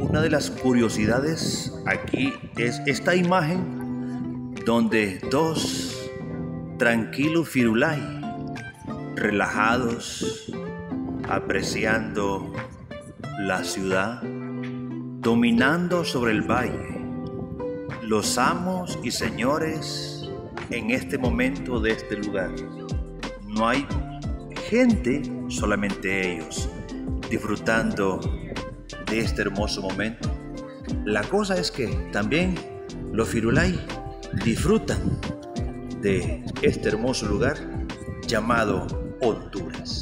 Una de las curiosidades aquí es esta imagen donde dos tranquilos firulai, relajados, apreciando la ciudad, dominando sobre el valle, los amos y señores en este momento de este lugar. No hay gente, solamente ellos, disfrutando de este hermoso momento. La cosa es que también los firulai disfrutan de este hermoso lugar llamado Honduras.